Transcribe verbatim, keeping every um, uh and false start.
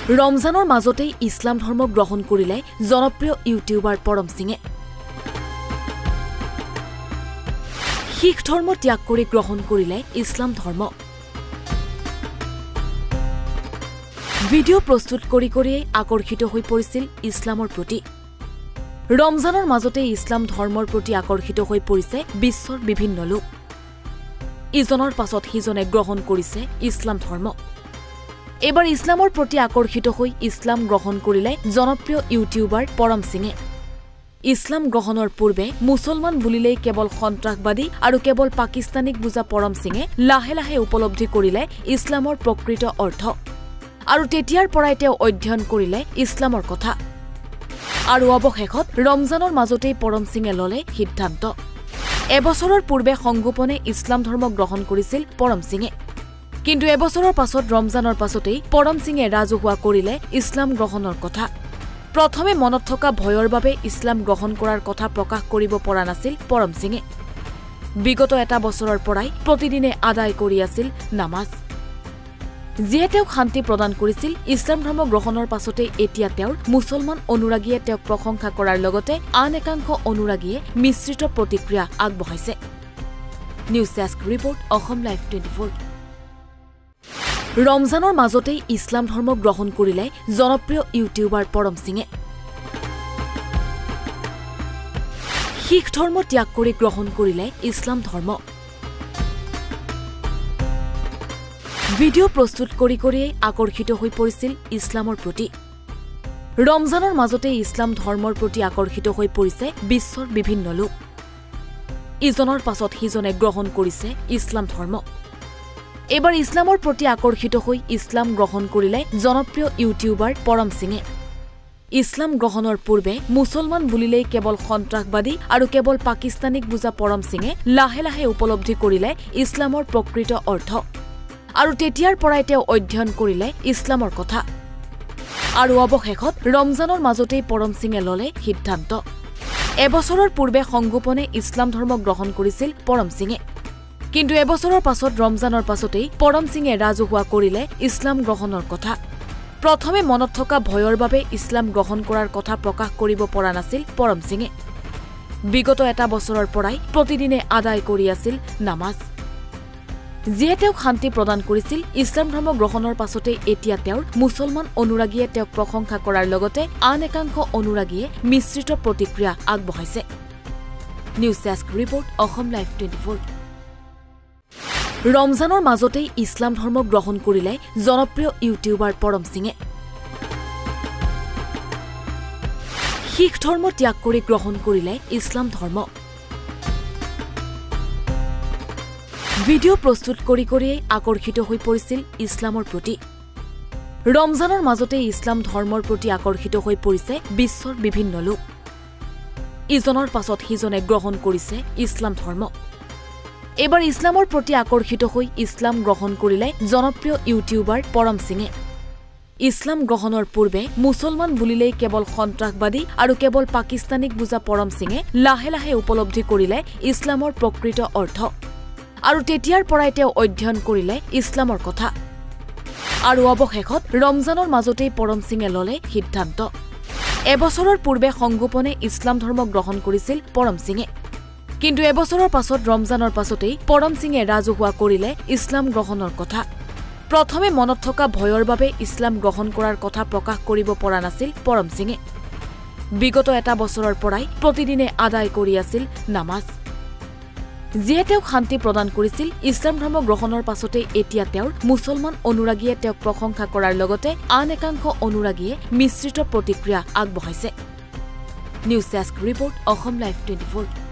ৰমজানৰ মাজতেই ইছলাম ধৰ্ম গ্ৰহণ কৰিলে জনপ্ৰিয় ইউটিউবাৰ পৰম সিঙে। শিখ ধৰ্ম ত্যাগ কৰি গ্ৰহণ কৰিলে ইছলাম ধৰ্ম। ভিডিঅ' প্ৰস্তুত কৰি কৰিয়েই আকৰ্ষিত হৈ পৰিছিল ইছলামৰ প্ৰতি। ৰমজানৰ মাজতেই ইছলাম ধৰ্মৰ প্ৰতি আকৰ্ষিত হৈ পৰিছে বিশ্বৰ বিভিন্ন লোক। ইজনৰ পাছত সিজনে গ্ৰহণ কৰিছে ইছলাম ধৰ্ম। এবাৰ ইছলামৰ প্ৰতি আকৰ্ষিত হৈ ইছলাম গ্ৰহণ কৰিলে জনপ্ৰিয় ইউটিউবাৰ পৰম সিঙে। ইছলাম গ্ৰহণৰ পূৰ্বে মুছলমান বুলিলেই কেৱল সন্ত্ৰাসবাদী আৰু কেৱল পাকিস্তানীক বুজা পৰম সিঙে লাহে লাহে উপলব্ধি কৰিলে ইছলামৰ প্ৰকৃত অৰ্থ আৰু তেতিয়াৰ পৰাই তেওঁ অধ্যয়ন কৰিলে ইছলামৰ কথা। আৰু অৱশেষত ৰমজানৰ মাজতেই পৰম সিঙে ললে সিদ্ধান্ত। এবছৰৰ পূৰ্বে সংগোপনে ইছলাম ধৰ্ম গ্ৰহণ কৰিছিল পৰম সিঙে। কিন্তু এবছৰৰ পাছত ৰমজানৰ পাছতেই পৰম সিঙে ৰাজহুৱা কৰিলে ইছলাম গ্ৰহণৰ কথা। প্ৰথমে মনত থকা ভয়ৰ বাবে ইছলাম গ্ৰহণ কৰাৰ কথা প্ৰকাশ কৰিব পৰা নাছিল পৰম সিঙে। বিগত এটা বছৰৰ পৰাই প্ৰতিদিনে আদায় কৰি আছিল নামাজ, যিয়ে তেওঁক শান্তি প্ৰদান কৰিছিল। ইছলাম ধৰ্ম গ্ৰহণৰ পাছতে এতিয়া তেওঁৰ মুছলমান অনুৰাগীয়ে তেওঁক প্ৰশংসা কৰাৰ লগতে আন একাংশ অনুৰাগীয়ে মিশ্ৰিত প্ৰতিক্ৰিয়া আগবঢ়াইছে। News desk report, Asom live twenty four. ৰমজানৰ মাজতেই ইছলাম ধৰ্ম গ্ৰহণ কৰিলে জনপ্ৰিয় ইউটিউবাৰ পৰম সিঙে। শিখ ধৰ্ম ত্যাগ কৰি গ্ৰহণ কৰিলে ইছলাম ধৰ্ম। ভিডিঅ' প্ৰস্তুত কৰি কৰিয়েই আকৰ্ষিত হৈ পৰিছিল ইছলামৰ প্ৰতি। ৰমজানৰ মাজতেই ইছলাম ধৰ্মৰ প্ৰতি আকৰ্ষিত হৈ পৰিছে বিশ্বৰ বিভিন্ন লোক। ইজনৰ পাছত সিজনে গ্ৰহণ কৰিছে ইছলাম ধৰ্ম। এবাৰ ইছলামৰ প্ৰতি আকৰ্ষিত হৈ ইছলাম গ্ৰহণ কৰিলে জনপ্ৰিয় ইউটিউবাৰ পৰম সিঙে। ইছলাম গ্ৰহণৰ পূৰ্বে মুছলমান বুলিলেই কেৱল সন্ত্ৰাসবাদী আৰু কেৱল পাকিস্তানীক বুজা পৰম সিঙে লাহে লাহে উপলব্ধি কৰিলে ইছলামৰ প্ৰকৃত অৰ্থ আৰু তেতিয়াৰ পৰাই তেওঁ অধ্যয়ন কৰিলে ইছলামৰ কথা। আৰু অৱশেষত ৰমজানৰ মাজতেই পৰম সিঙে ললে সিদ্ধান্ত। এবছৰৰ পূৰ্বে সংগোপনে ইছলাম ধৰ্ম গ্ৰহণ কৰিছিল পৰম সিঙে। কিন্তু এবছৰৰ পাছত ৰমজানৰ পাছতেই পৰম সিঙে ৰাজহুৱা কৰিলে ইছলাম গ্ৰহণৰ কথা। প্ৰথমে মনত থকা ভয়ৰ বাবে ইছলাম গ্ৰহণ কৰাৰ কথা প্ৰকাশ কৰিব পৰা নাছিল পৰম সিঙে। বিগত এটা বছৰৰ পৰাই প্ৰতিদিনে আদায় কৰি আছিল নামাজ, যিয়ে তেওঁক শান্তি প্ৰদান কৰিছিল। ইছলাম ধৰ্ম গ্ৰহণৰ পাছতে এতিয়া তেওঁৰ মুছলমান অনুৰাগীয়ে তেওঁক প্ৰশংসা কৰাৰ লগতে আন একাংশ অনুৰাগীয়ে মিশ্ৰিত প্ৰতিক্ৰিয়া আগবঢ়াইছে। News desk report, Asom live twenty four. ৰমজানৰ মাজতেই ইছলাম ধৰ্ম গ্ৰহণ কৰিলে জনপ্ৰিয় ইউটিউবাৰ পৰম সিঙে। শিখ ধৰ্ম ত্যাগ কৰি গ্ৰহণ কৰিলে ইছলাম ধৰ্ম। ভিডিঅ' প্ৰস্তুত কৰি কৰিয়েই আকৰ্ষিত হৈ পৰিছিল ইছলামৰ প্ৰতি। ৰমজানৰ মাজতেই ইছলাম ধৰ্মৰ প্ৰতি আকৰ্ষিত হৈ পৰিছে বিশ্বৰ বিভিন্ন লোক। ইজনৰ পাছত সিজনে গ্ৰহণ কৰিছে ইছলাম ধৰ্ম। এবাৰ ইছলামৰ প্ৰতি আকৰ্ষিত হৈ ইছলাম গ্ৰহণ কৰিলে জনপ্ৰিয় ইউটিউবাৰ পৰম সিঙে। ইছলাম গ্ৰহণৰ পূৰ্বে মুছলমান বুলিলেই কেৱল সন্ত্ৰাসবাদী আৰু কেৱল পাকিস্তানীক বুজা পৰম সিঙে লাহে লাহে উপলব্ধি কৰিলে ইছলামৰ প্ৰকৃত অৰ্থ আৰু তেতিয়াৰ পৰাই তেওঁ অধ্যয়ন কৰিলে ইছলামৰ কথা। আৰু অৱশেষত ৰমজানৰ মাজতেই পৰম সিঙে ললে সিদ্ধান্ত। এবছৰৰ পূৰ্বে সংগোপনে ইছলাম ধৰ্ম গ্ৰহণ কৰিছিল পৰম সিঙে। কিন্তু এবছৰৰ পাছত ৰমজানৰ পাছতেই পৰম সিঙে ৰাজহুৱা কৰিলে ইছলাম গ্ৰহণৰ কথা। প্ৰথমে মনত থকা ভয়ৰ বাবে ইছলাম গ্ৰহণ কৰাৰ কথা প্ৰকাশ কৰিব পৰা নাছিল পৰম সিঙে। বিগত এটা বছৰৰ পৰাই প্ৰতিদিনে আদায় কৰি আছিল নামাজ, যিয়ে তেওঁক শান্তি প্ৰদান কৰিছিল। ইছলাম ধৰ্ম গ্ৰহণৰ পাছতে এতিয়া তেওঁৰ মুছলমান অনুৰাগীয়ে তেওঁক প্ৰশংসা কৰাৰ লগতে আন একাংশ অনুৰাগীয়ে মিশ্ৰিত প্ৰতিক্ৰিয়া আগবঢ়াইছে। News desk report, Asom live twenty four.